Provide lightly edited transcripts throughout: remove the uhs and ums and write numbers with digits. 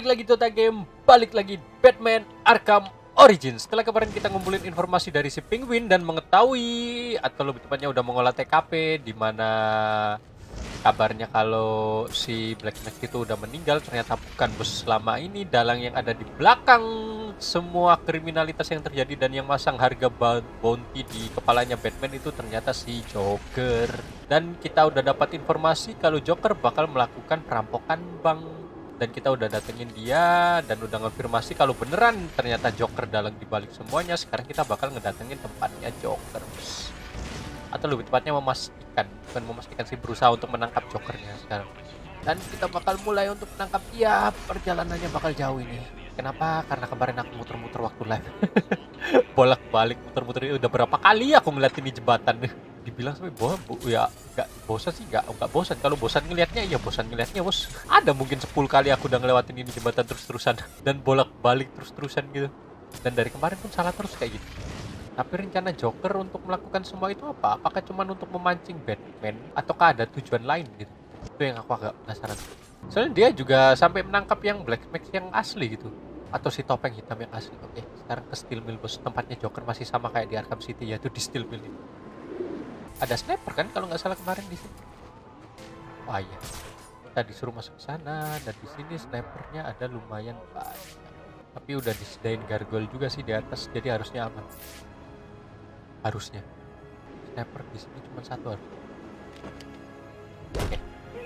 lagi Dota Game, balik lagi Batman Arkham Origins. Setelah kemarin kita ngumpulin informasi dari si Penguin dan mengetahui, atau lebih tepatnya udah mengolah TKP, di mana kabarnya kalau si Black Mask itu udah meninggal. Ternyata bukan bos selama ini. Dalang yang ada di belakang semua kriminalitas yang terjadi dan yang masang harga bounty di kepalanya Batman itu ternyata si Joker. Dan kita udah dapat informasi kalau Joker bakal melakukan perampokan bank. Dan kita udah datengin dia dan udah konfirmasi kalau beneran ternyata Joker dalang dibalik semuanya. Sekarang kita bakal ngedatengin tempatnya Joker, atau lebih tepatnya memastikan sih, berusaha untuk menangkap Jokernya sekarang. Dan kita bakal mulai untuk menangkap dia. Perjalanannya bakal jauh ini. Kenapa? Karena kemarin aku muter-muter waktu live. Bolak-balik muter-muter ini udah berapa kali aku ngeliat ini jembatan. Dibilang sampai ya nggak bosan sih, nggak bosan. Kalau bosan ngelihatnya, ya bosan ngelihatnya bos. Ada mungkin 10 kali aku udah ngelewatin ini jembatan terus-terusan dan bolak-balik terus-terusan gitu. Dan dari kemarin pun salah terus kayak gitu. Tapi rencana Joker untuk melakukan semua itu apa? Apakah cuma untuk memancing Batman ataukah ada tujuan lain gitu? Itu yang aku agak penasaran. Soalnya dia juga sampai menangkap yang Black Mask yang asli gitu, atau si topeng hitam yang asli. Oke, sekarang ke Steel Mill bos. Tempatnya Joker masih sama kayak di Arkham City, yaitu di Steel Mill ini. Ada sniper kan kalau nggak salah kemarin di sini. Wah iya, kita disuruh masuk ke sana dan di sini snipernya ada lumayan banyak. Tapi udah disediain gargoyle juga sih di atas, jadi harusnya aman. Harusnya. Sniper di sini cuma satu harus. Oke.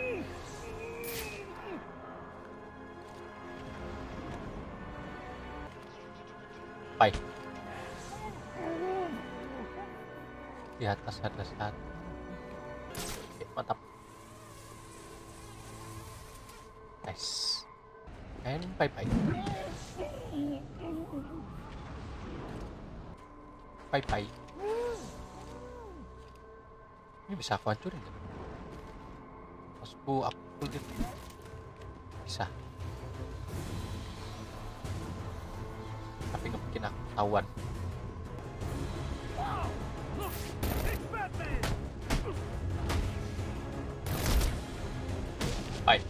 Baik. Di atas ada satu. Oke, mantap. Nice. And bye-bye. Bye-bye. Ini bisa aku hancurin kan? Bosku, aku kulit. Bisa. Tapi nggak bikin aku ketahuan. Baik.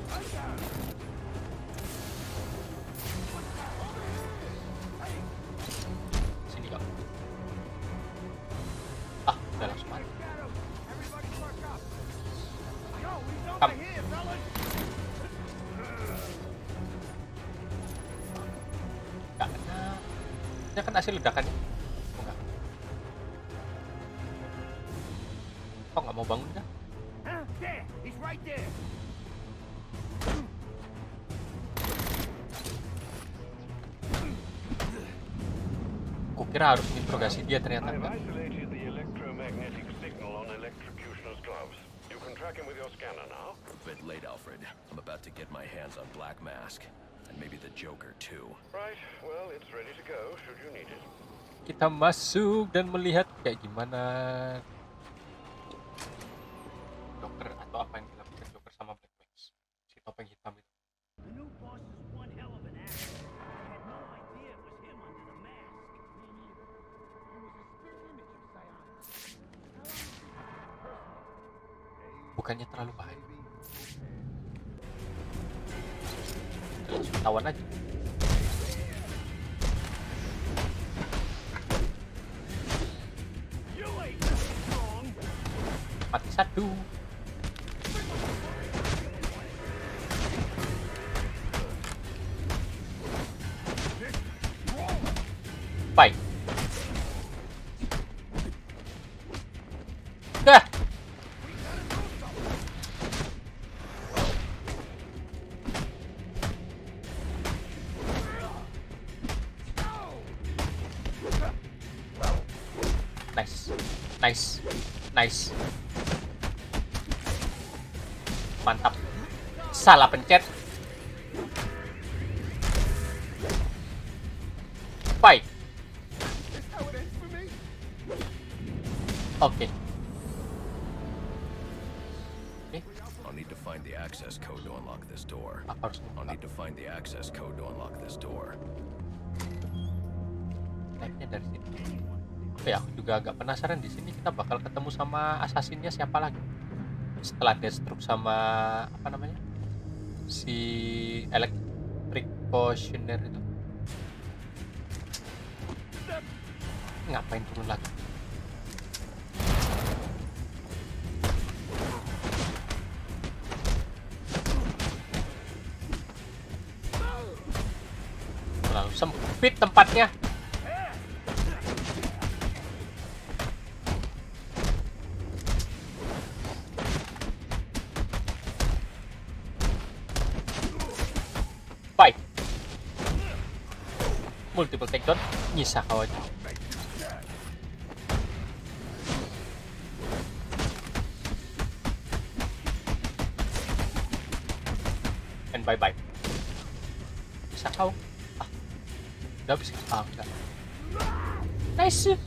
Sini kau. Udah langsung mati. Come. Gak kena. Ini kan hasil ledakannya. Oh, enggak. Kok nggak mau bangun kah? Kukira harus menginterogasi dia, ternyata enggak. Bit late, Alfred. I'm about to get my hands on Black Mask, and maybe the Joker too. Right. Well, it's ready to go. Should you need it. Kita masuk dan melihat kayak gimana Joker atau apa yang dilakukan Joker sama Black Mask, si topeng hitam itu. Bukannya terlalu bahaya. Langsung tawan aja. Mati satu. Baik. Dah. Nice. Mantap. Salah pencet. Baik. Oke. I'll need to find the access code to unlock this door. Apa harus I'll need to find the access code to unlock this door. naiknya dari sini? Ya, aku juga agak penasaran di sini kita bakal ketemu sama assassinnya siapa lagi setelah Deathstroke sama apa namanya si Electric executioner itu. Ngapain turun lagi? Terlalu sempit tempatnya. Bye. Multiple takedown, nyisa kau aja. And bye-bye. Nyisa kau. Ah, udah bisa. Ah, enggak. Nice. I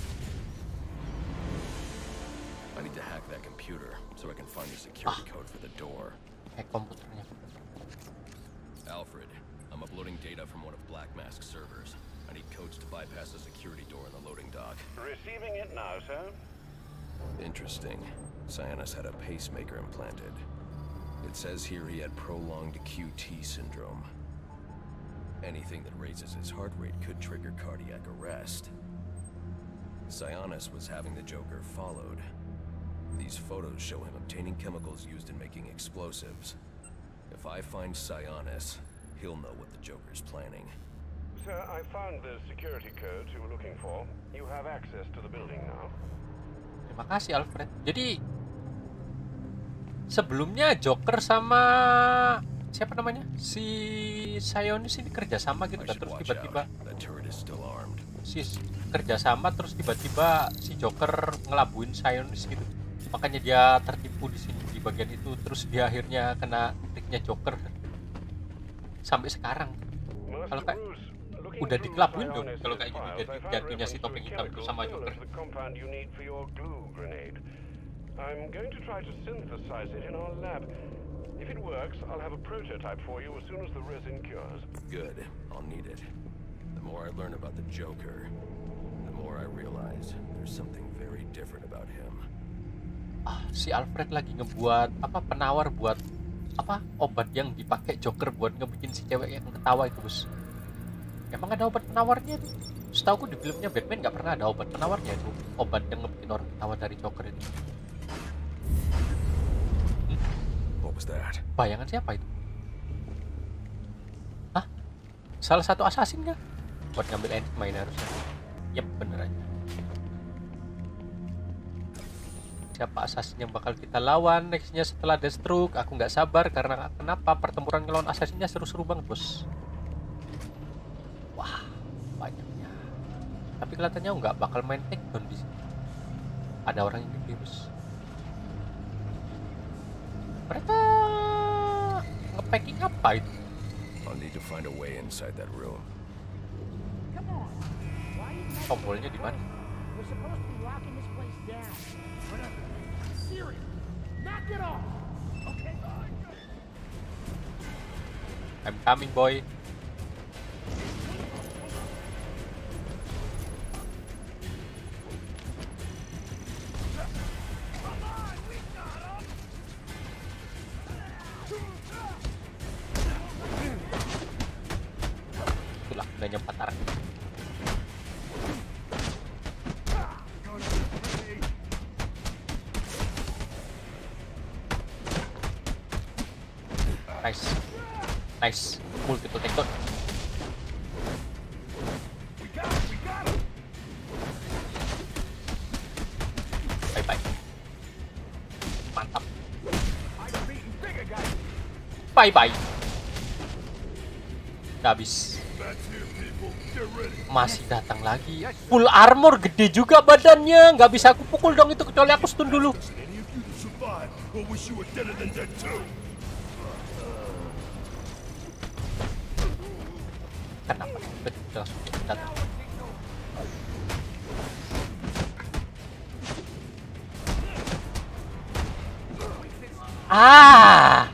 need to hack that computer so I can find the security code for the door. Hack komputernya. Alfred, I'm uploading data from one of Black Mask's servers. I need codes to bypass the security door in the loading dock. Receiving it now, sir. Interesting. Cyanus had a pacemaker implanted. It says here he had prolonged QT syndrome. Anything that raises his heart rate could trigger cardiac arrest. Cyanus was having the Joker followed. These photos show him obtaining chemicals used in making explosives. If I find Cyanus, he'll know what the Joker's planning. Sir, I found the security codes you were looking for. You have access to the building now. Terima kasih Alfred. Jadi sebelumnya Joker sama siapa namanya? Si Sionis ini kerjasama gitu I kan, should terus watch tiba-tiba out. That turret is still armed. si kerjasama terus tiba-tiba si Joker ngelabuin Sionis gitu. Makanya dia tertipu di sini di bagian itu, terus dia akhirnya kena triknya Joker sampai sekarang. Kalau kayak udah dikelabuin dong kalau kayak gitu jadi jatuhnya si topeng hitam itu sama Joker. I'm going to try to synthesize it in our lab. If it works, I'll have a prototype for you as soon as the resin cures. Good. I'll need it. The more I learn about the Joker, the more I realize there's something very different about him. Ah, si Alfred lagi ngebuat apa penawar buat apa obat yang dipakai Joker buat ngebikin si cewek yang ketawa itu, Bos. Emang ada obat penawarnya itu? Setahu di filmnya Batman nggak pernah ada obat penawarnya itu, obat yang ngebikin orang ketawa dari Joker itu. What was that? Bayangan siapa itu? Hah? Salah satu assassin kah? Buat ngambil end main harusnya. Yep, bener aja. Siapa assassin yang bakal kita lawan nextnya setelah Deathstroke? Aku nggak sabar karena kenapa pertempuran ngelawan assassinnya seru-seru banget, Bos. Wah, banyaknya. Tapi kelihatannya nggak bakal main takedown di sini. Ada orang yang gede, Bos. Mereka nge-packing apa itu? I'll need to find a way inside that room. Tombolnya di mana? I'm coming, boy. Itulah gunanya pataran. Nice. Nice. Multiple takedown. Bye-bye. Mantap. Bye-bye. Udah habis. Masih datang lagi. Full armor, gede juga badannya. Nggak bisa aku pukul dong itu kecuali aku stun dulu. Kenapa? Betul, datang. Ah!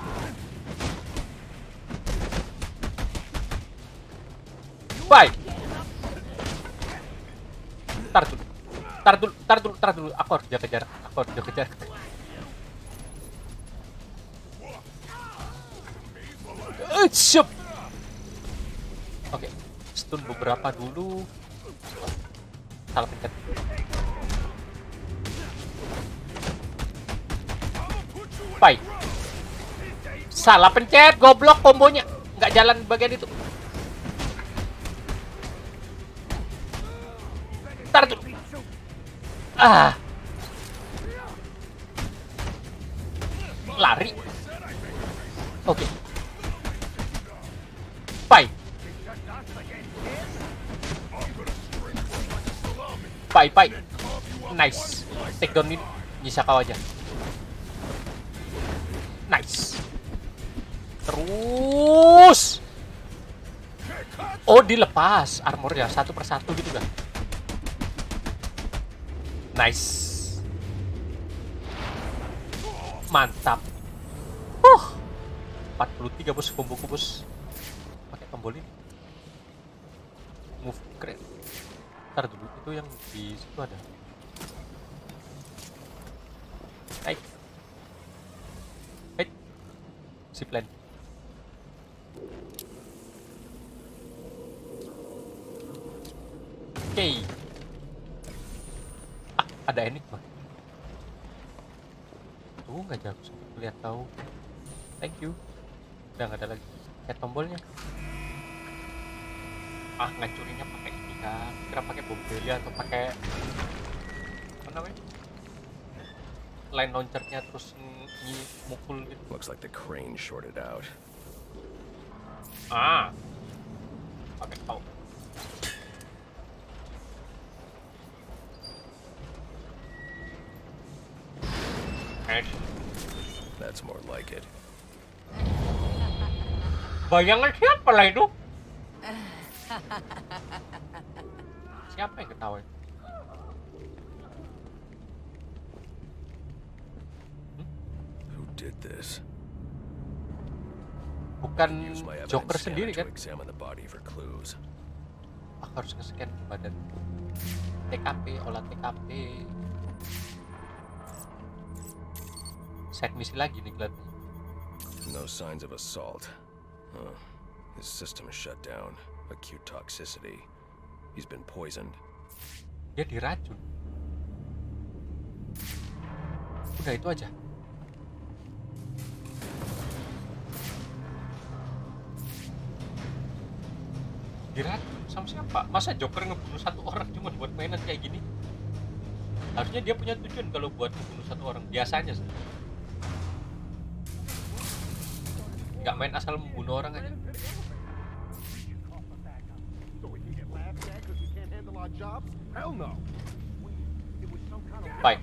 Bye. Tar dulu. Aku harus jaga jarak. Siap. Oke, stun beberapa dulu. Salah pencet. Pai. Salah pencet, goblok kombonya. Nggak jalan bagian itu. Ntar dulu. Lari. Oke. Pai. Pai. Nice. Take down ini. Nyisa kau aja. Nice. Terus. Oh, dilepas armornya satu persatu gitu kan. Nice. Mantap. 43 bos, komboku bos. Pakai tombol ini. Move keren. Ntar dulu, itu yang di situ ada. Naik. Zipline. Oke. Ada enigma. Tuh nggak jauh, lihat tahu. Thank you. Udah nggak ada lagi. Kayak tombolnya. Ngancurinnya pakai ini kan. Kira pakai bom beli atau pakai apa namanya? Line launchernya terus mukul gitu. Looks like the crane shorted out. Pakai tau. That's more like it. Bayangan siapa lah itu? Siapa yang ketawa? Who did this? Bukan Use my Joker evidence sendiri scanner kan? to examine the body for clues. Aku harus nge-scan badan. TKP, olah TKP. Set misi lagi nih kelihatannya. No signs of assault. Huh. His system is shut down. Acute toxicity. He's been poisoned. Dia diracun. Udah itu aja. Diracun sama siapa? Masa Joker ngebunuh satu orang cuma buat mainan kayak gini? Harusnya dia punya tujuan kalau buat ngebunuh satu orang. Biasanya sih. Nggak main asal membunuh orang aja. Baik.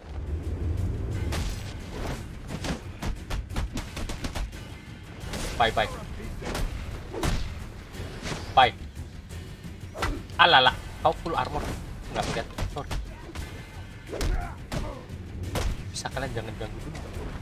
Baik. Baik. Alala, kau full armor. Nggak lihat, sorry. Bisa kalian jangan ganggu dulu.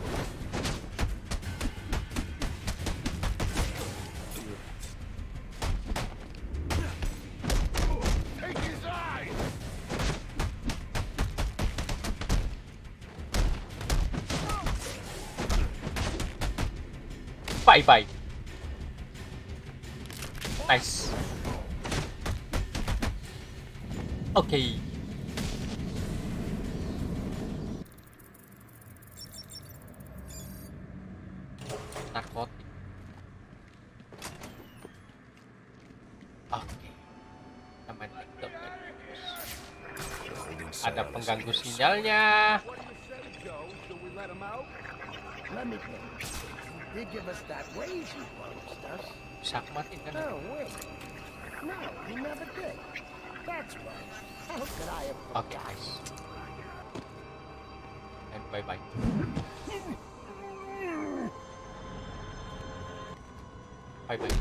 Bye. Nice. Oke. Narkotik. Oke. Main TikTok. Ada pengganggu sinyalnya. They give us that raise you promised us. Bisa aku matiin kan? No, wait. No, he never did. That's right. How could I have Oke, nice. And bye-bye. Bye-bye.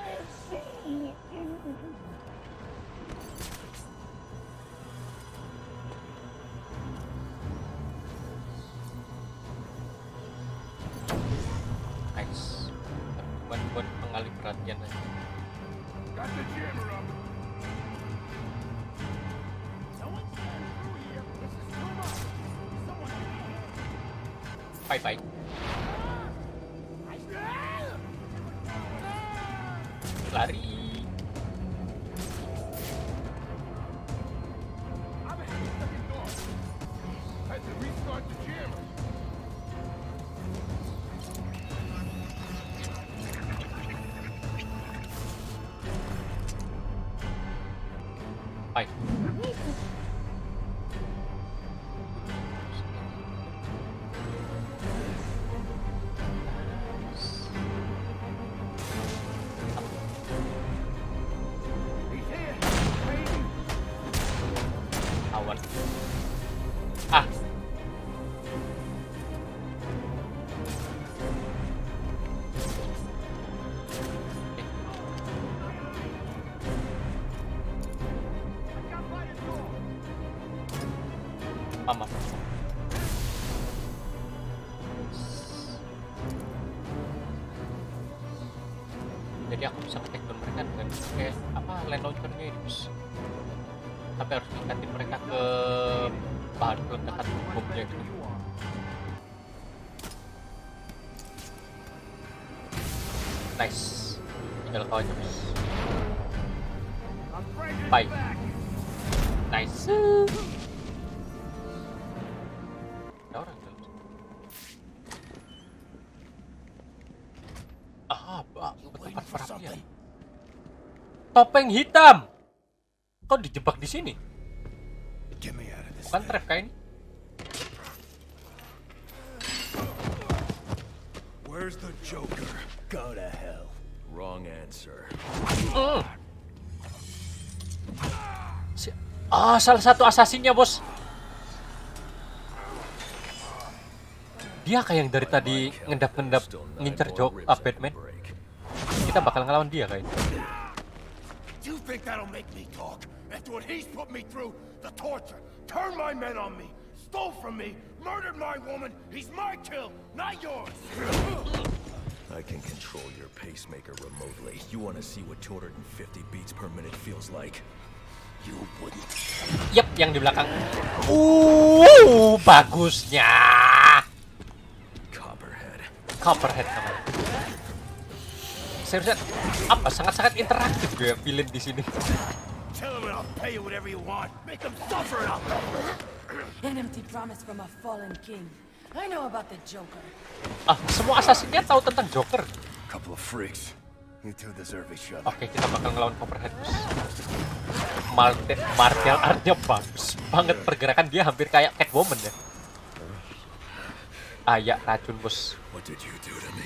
Nice. Buat pengalih perhatian aja. Bye-bye. Lari. overrides and restart the jammers. Baik. Awan. Ah. Mama. Jadi aku bisa nge-take down mereka dengan kayak apa land launcher-nya ini, bos. Tapi harus ikatin mereka ke bahan peledakan bomnya gitu. Nice. Tinggal kau aja, bos. Bye. Nice. Ada orang dalam sini. Tempat perapian. Topeng hitam. Kok dijebak di sini? Bukan trap kayak ini. Where's the Joker? Go to hell. Wrong answer. Salah satu asasinnya, bos. Dia kayak yang dari tadi ngendap-ngendap ngincer Batman. Kita bakal ngelawan dia kayak. Do you think that'll make me talk? After what he's put me through, the torture, turned my men on me, stole from me, murdered my woman. He's my kill, not yours. I can control your pacemaker remotely. You want to see what 250 beats per minute feels like? You wouldn't. Yep, yang di belakang. Bagusnya. Copperhead namanya. Seriusan, apa sangat-sangat interaktif ya villain di sini. Tell him and I'll pay you whatever you want. Make him suffer and I'll... An empty promise from a fallen king. I know about the Joker. Semua asasinnya tahu tentang Joker. Couple of freaks. You two deserve each other. Oke, kita bakal ngelawan Copperhead. Martial art-nya bagus banget, pergerakan dia hampir kayak Catwoman ya. Ya racun, bos. What did you do to me?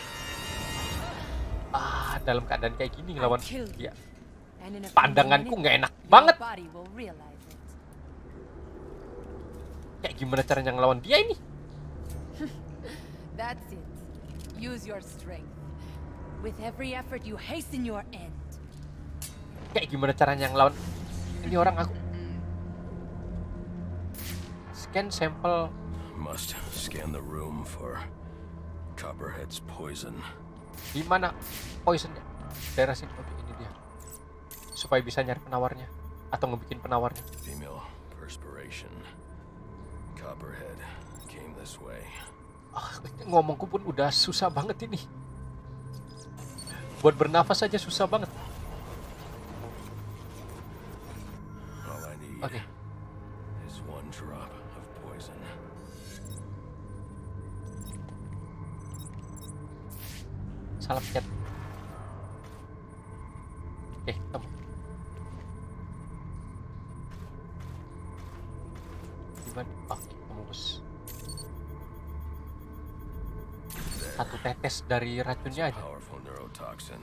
Dalam keadaan kayak gini ngelawan dia. Pandanganku nggak enak banget. Kayak gimana caranya ngelawan dia ini? That's it. Use your strength. With every effort you hasten your end. Kayak gimana caranya ngelawan ini orang aku? Scan sampel. Must scan the room for Copperhead's poison. Di mana poisonnya? Daerah sini. Oke, ini dia. Supaya bisa nyari penawarnya atau ngebikin penawarnya. Female perspiration. Copperhead came this way. Ngomongku pun udah susah banget ini. Buat bernafas aja susah banget. All I need is one drop of poison. Salah pencet. Ketemu. Gimana? Ketemu, bos. Satu tetes dari racunnya aja. Powerful neurotoxin.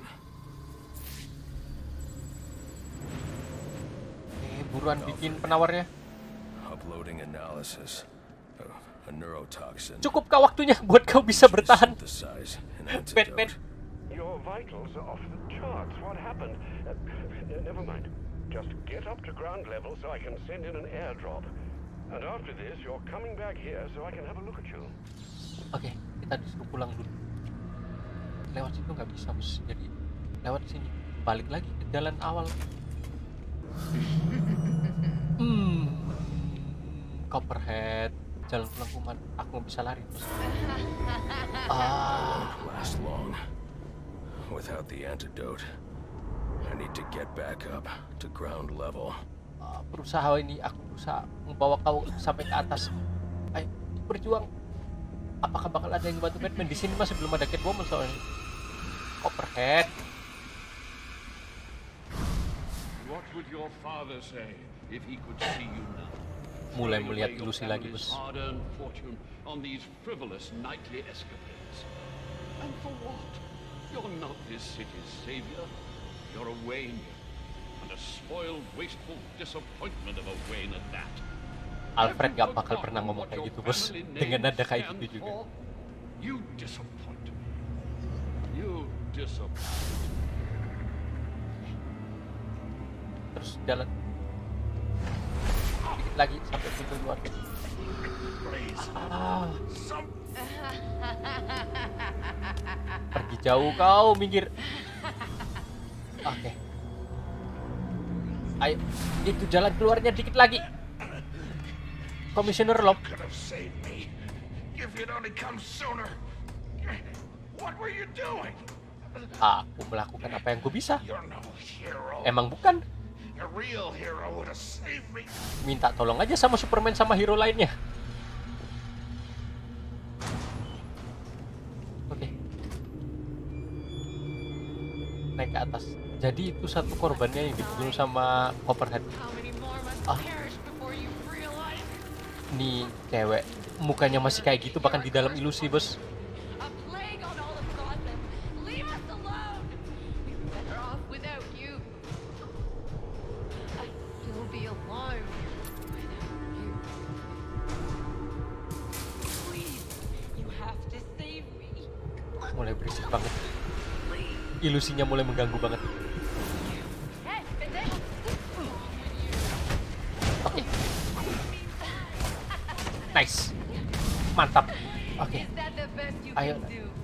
Buruan bikin penawarnya. Uploading analysis of a neurotoxin. Cukupkah waktunya buat kau bisa bertahan? Batman. Your vitals are off the charts. What happened? Never mind. Just get up to ground level so I can send in an airdrop. And after this, you're coming back here so I can have a look at you. Oke, kita disuruh pulang dulu. Lewat situ nggak bisa, bos. Jadi lewat sini. Balik lagi ke jalan awal. Copperhead. Jalan pulang kuman. Aku nggak bisa lari, bos. Last long. Without the antidote, I need to get back up to ground level. Berusaha ini, aku berusaha membawa kau sampai ke atas. Ayo, berjuang. Apakah bakal ada yang bantu Batman? Di sini masih belum ada Catwoman soalnya. Copperhead. What would your father say if he could see you now? Mulai melihat ilusi lagi, bos. Hard-earned fortune on these frivolous nightly escapades. And for what? You're not this city's savior. You're a Wayne, and a spoiled, wasteful disappointment of a Wayne at that. Alfred gak bakal pernah ngomong kayak gitu, bos. Dengan nada kayak gitu juga. You disappoint me. You disappoint. Terus jalan dikit lagi sampai pintu luar. Pergi jauh kau, minggir. Oke. Ayo, itu jalan keluarnya dikit lagi. Komisioner Lop. Could have saved me if you'd only come sooner. What were you doing? Aku melakukan apa yang gue bisa. You're no hero. Emang bukan? A real hero would have saved me. Minta tolong aja sama Superman sama hero lainnya. Oke. Naik ke atas. Jadi itu satu korbannya yang dibunuh sama Copperhead. Nih cewek mukanya masih kayak gitu bahkan di dalam ilusi, bos. Mulai berisik banget. Ilusinya mulai mengganggu banget. Oke. Nice. Mantap. Oke. Ayo.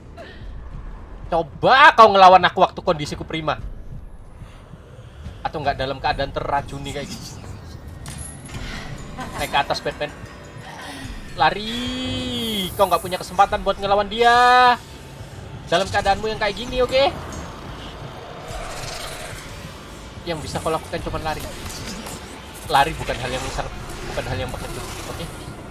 Coba kau ngelawan aku waktu kondisiku prima. Atau nggak dalam keadaan terracuni kayak gitu. Naik ke atas, Batman. Lari. Kau nggak punya kesempatan buat ngelawan dia. Dalam keadaanmu yang kayak gini, oke? Yang bisa kau lakukan cuma lari. Lari bukan hal yang begitu, oke?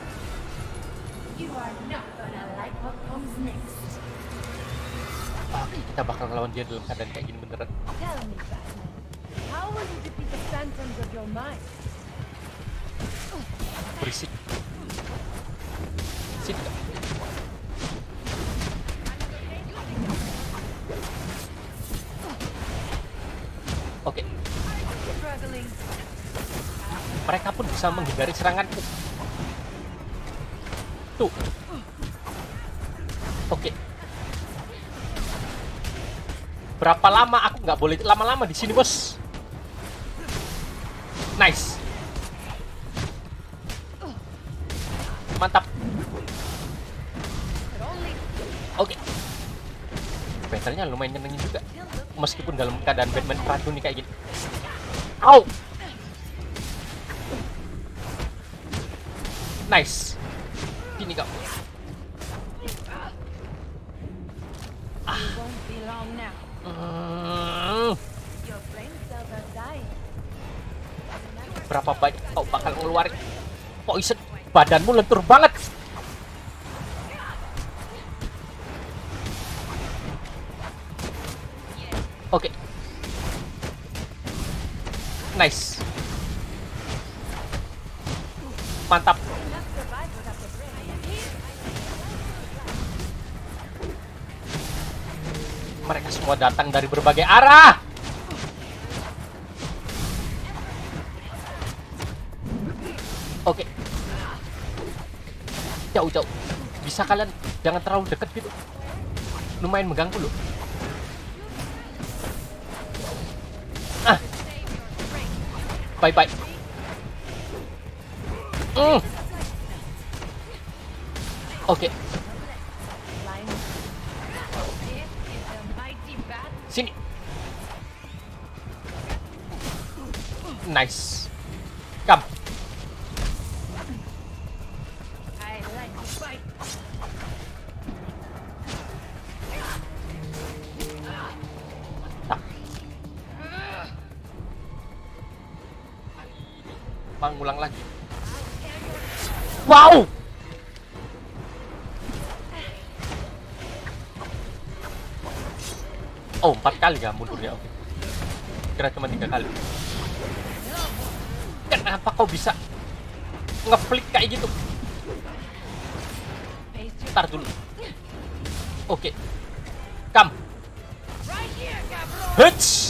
Oke, kita bakal ngelawan dia dalam keadaan kayak gini beneran. Tell me, Batman, how will you defeat the phantoms of your mind? Berisik. Sini. Oke. Mereka pun bisa menghindari seranganku. Tuh. Oke. Berapa lama aku nggak boleh lama-lama di sini, bos? Nice. Mantap. Oke. Battle-nya lumayan nyenengin juga. Meskipun dalam keadaan Batman racuni kayak gini. Au. Nice. Sini kau. Berapa banyak kau bakal ngeluarin poison? Badanmu lentur banget. Oke. Nice. Mantap. Mereka semua datang dari berbagai arah. Oke. Jauh-jauh. Bisa kalian jangan terlalu dekat gitu. Lumayan mengganggu loh. Bye-bye. Oke. Sini. Nice. Come. Ngulang lagi. Wow. Oh, 4 kali ya mundurnya. Oke. Kira cuma 3 kali. Kenapa kau bisa ngeflick kayak gitu? Ntar dulu. Oke. Come. Hits.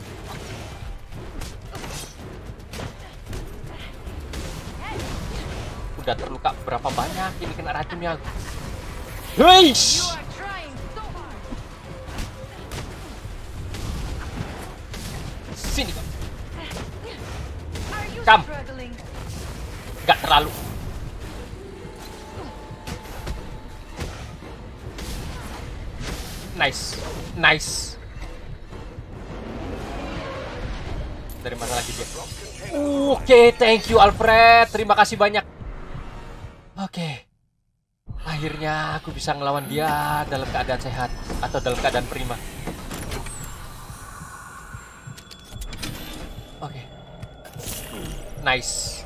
Udah terluka berapa banyak ini kena racunnya. Weish. Sini kok. Come. Gak terlalu. Nice. Nice. Dari mana lagi dia? Oke, thank you Alfred. Terima kasih banyak. Oke. Akhirnya aku bisa ngelawan dia dalam keadaan sehat atau dalam keadaan prima. Oke. Nice.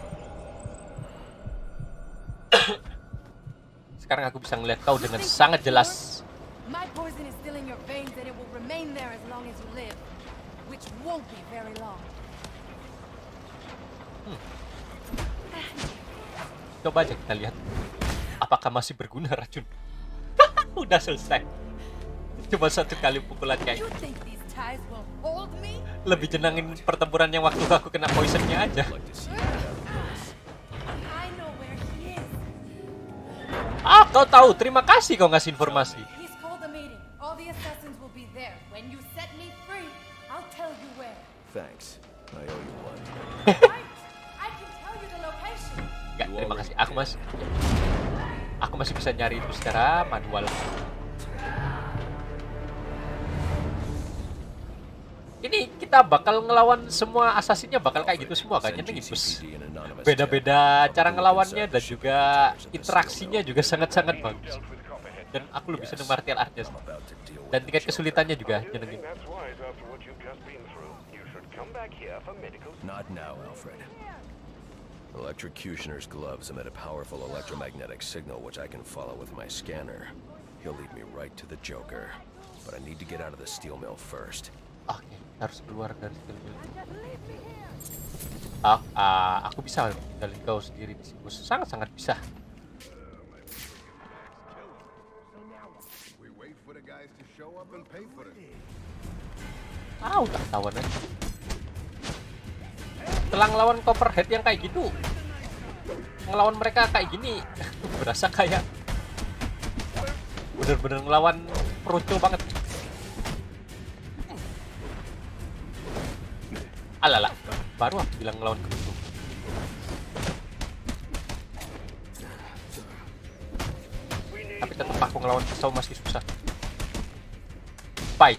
Sekarang aku bisa ngeliat kau dengan sangat jelas. My poison is still in your veins and it will remain there as long as you live, which won't be very long. Coba aja kita lihat apakah masih berguna racun. Udah selesai. Cuma 1 kali pukulan kayak You think these ties will hold me? lebih jenangin pertempuran yang waktu aku kena poisonnya aja. I know where he is. Ah, kau tahu. Terima kasih kau ngasih informasi. He's called a meeting. All the assassins will be there. When you set me free, I'll tell you where. Thanks. I owe you one. Right? I can tell you the location. Enggak, terima kasih. Aku masih bisa nyari itu secara manual. Ini kita bakal ngelawan semua assassinnya bakal kayak gitu semua kayaknya nih, Gus. Beda-beda cara ngelawannya dan juga interaksinya juga sangat-sangat bagus. Dan aku lebih seneng martial artnya. Dan tingkat kesulitannya juga nyenengin. Not now, Alfred. Electrocutioner's gloves emit a powerful electromagnetic signal which I can follow with my scanner. He'll lead me right to the Joker. But I need to get out of the steel mill first. Oke, harus keluar dari steel mill. Aku bisa tinggalin kau sendiri di sini. Sangat-sangat bisa. Udah ketahuan aja. Setelah ngelawan Copperhead yang kayak gitu, ngelawan mereka kayak gini, berasa kayak bener-bener ngelawan peruncul banget. Alala, baru aku bilang ngelawan keruncul. Tapi tetap aku ngelawan pisau masih susah. Bye.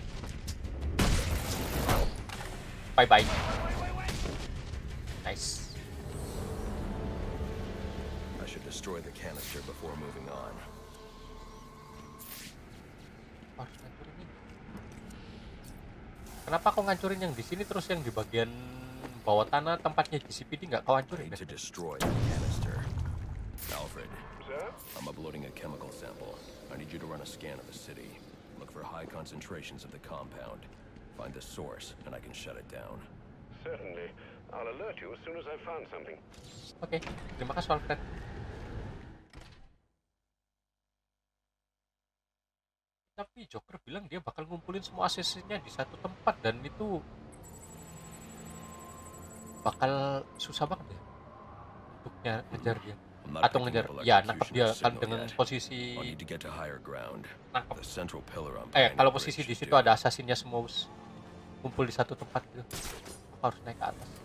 Bye-bye. Nice. I should destroy the canister before moving on. Harus ngancurin ini. Kenapa kau ngancurin yang di sini terus yang di bagian bawah tanah tempatnya GCPD nggak kau hancurin? Need to destroy the canister. Alfred, I'm uploading a chemical sample. I need you to run a scan of the city. Look for high concentrations of the compound. Find the source, and I can shut it down. Certainly. I'll alert you as soon as I've found something. Oke, terima kasih Alfred. Tapi Joker bilang dia bakal ngumpulin semua asetnya di satu tempat dan itu bakal susah banget ya untuk ngejar dia atau ngejar ya nangkap dia kan dengan posisi nangkap. Kalau posisi di situ ada assassinnya semua kumpul di satu tempat gitu, harus naik ke atas.